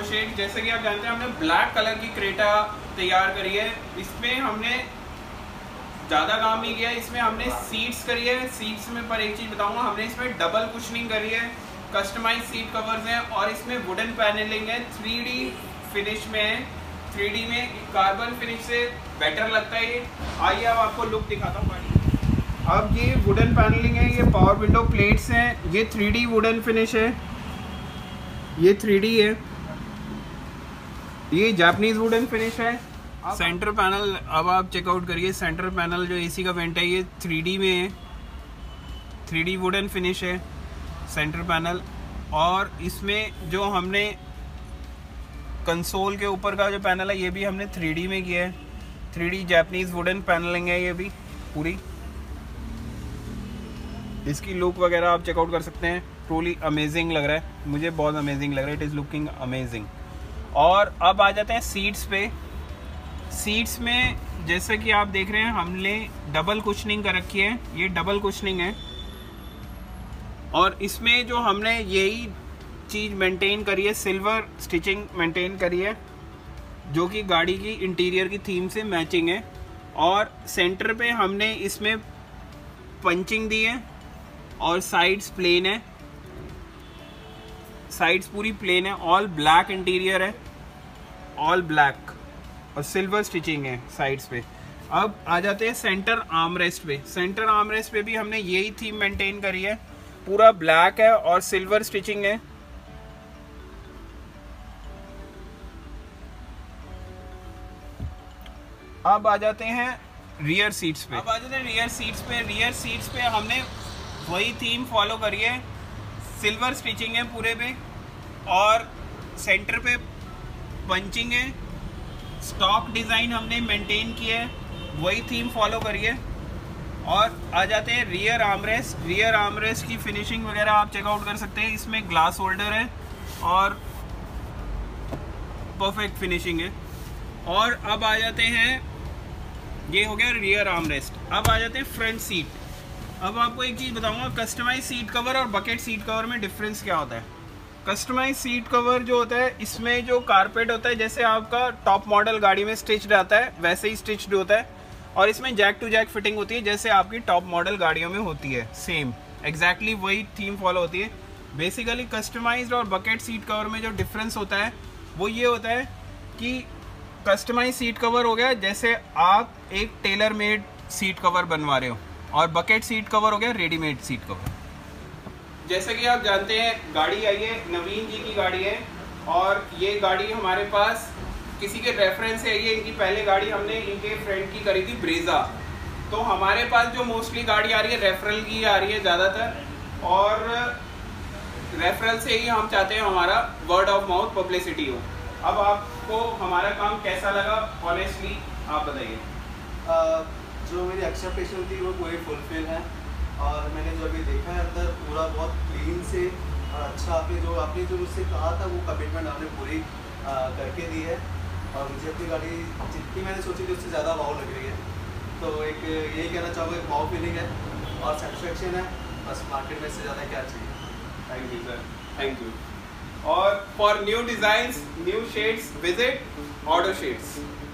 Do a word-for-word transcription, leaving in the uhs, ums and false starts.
Shade. जैसे कि आप जानते हैं हमने ब्लैक कलर की क्रेटा तैयार करी है। इसमें हमने ज़्यादा काम नहीं किया, इसमें हमने सीट्स करी है। सीट्स में पर एक चीज़ बताऊंगा, हमने इसमें डबल कुशनिंग करी है, कस्टमाइज सीट कवर्स हैं और इसमें वुडन पैनलिंग है। थ्री डी फिनिश में है, थ्री डी में कार्बन फिनिश से बेटर लगता है ये। आइए अब आपको लुक दिखाता हूँ गाड़ी। अब ये वुडन पैनलिंग है, ये पावर विंडो प्लेट्स हैं, ये थ्री डी वुडन फिनिश है, ये थ्री डी है, ये जापानीज वुडन फिनिश है। सेंटर पैनल अब आप चेकआउट करिए, सेंटर पैनल जो एसी का वेंट है ये थ्री डी में है, थ्री डी वुडन फिनिश है सेंटर पैनल। और इसमें जो हमने कंसोल के ऊपर का जो पैनल है ये भी हमने थ्री डी में किया है, three D Japanese wooden paneling है ये भी पूरी। इसकी लुक वगैरह आप चेकआउट कर सकते हैं, ट्रूली अमेजिंग लग रहा है, मुझे बहुत अमेजिंग लग रहा है, इट इज़ लुकिंग अमेजिंग। और अब आ जाते हैं सीट्स पे। सीट्स में जैसे कि आप देख रहे हैं हमने डबल कुशनिंग कर रखी है, ये डबल कुशनिंग है। और इसमें जो हमने यही चीज़ मेंटेन करी है, सिल्वर स्टिचिंग मेंटेन करी है जो कि गाड़ी की इंटीरियर की थीम से मैचिंग है। और सेंटर पे हमने इसमें पंचिंग दी है और साइड्स प्लेन है, साइड्स पूरी प्लेन है, ऑल ब्लैक इंटीरियर है, ऑल ब्लैक और सिल्वर स्टिचिंग है साइड्स पे। अब आ जाते हैं सेंटर आर्मरेस्ट पे। सेंटर आर्मरेस्ट पे भी हमने यही थीम मेंटेन करी है, पूरा ब्लैक है और सिल्वर स्टिचिंग है। अब आ जाते हैं रियर सीट्स पे। अब आ जाते हैं रियर सीट्स पे। रियर सीट्स पे हमने वही थीम फॉलो करी है, सिल्वर स्टिचिंग है पूरे पे और सेंटर पे पंचिंग है, स्टॉक डिज़ाइन हमने मेंटेन किया है, वही थीम फॉलो करी है। और आ जाते हैं रियर आर्मरेस्ट। रियर आर्मरेस्ट की फिनिशिंग वगैरह आप चेकआउट कर सकते हैं, इसमें ग्लास होल्डर है और परफेक्ट फिनिशिंग है। और अब आ जाते हैं, ये हो गया रियर आर्मरेस्ट। अब आ जाते हैं फ्रंट सीट। अब आपको एक चीज़ बताऊंगा, कस्टमाइज सीट कवर और बकेट सीट कवर में डिफरेंस क्या होता है। कस्टमाइज सीट कवर जो होता है इसमें जो कारपेट होता है जैसे आपका टॉप मॉडल गाड़ी में स्टिच्ड आता है वैसे ही स्टिच्ड होता है, और इसमें जैक टू जैक फिटिंग होती है जैसे आपकी टॉप मॉडल गाड़ियों में होती है, सेम एग्जैक्टली वही थीम फॉलो होती है। बेसिकली कस्टमाइज्ड और बकेट सीट कवर में जो डिफरेंस होता है वो ये होता है कि कस्टमाइज सीट कवर हो गया जैसे आप एक टेलर मेड सीट कवर बनवा रहे हो, और बकेट सीट कवर हो गया रेडीमेड सीट कवर। जैसे कि आप जानते हैं गाड़ी आई है, नवीन जी की गाड़ी है, और ये गाड़ी हमारे पास किसी के रेफरेंस से आई है। इनकी पहले गाड़ी हमने इनके फ्रेंड की करी थी ब्रेजा। तो हमारे पास जो मोस्टली गाड़ी आ रही है रेफरल की आ रही है ज़्यादातर, और रेफरल से ही हम चाहते हैं हमारा वर्ड ऑफ माउथ पब्लिसिटी हो। अब आपको हमारा काम कैसा लगा ऑनेस्टली आप बताइए। जो मेरी एक्सपेक्टेशन थी वो पूरी फुलफिल है, और मैंने जो अभी देखा है अंदर पूरा बहुत क्लीन से और अच्छा, आपने जो आपने जो मुझसे कहा था वो कमिटमेंट आपने पूरी आ, करके दी है, और मुझे अपनी गाड़ी जितनी मैंने सोची थी उससे ज़्यादा वाव लग रही है। तो एक यही कहना चाहूँगा, एक वाव फीलिंग है और सेटिस्फेक्शन है, बस मार्केट में इससे ज़्यादा क्या चाहिए। Thank you sir, thank you. और for new designs, new shades, visit Auto shades.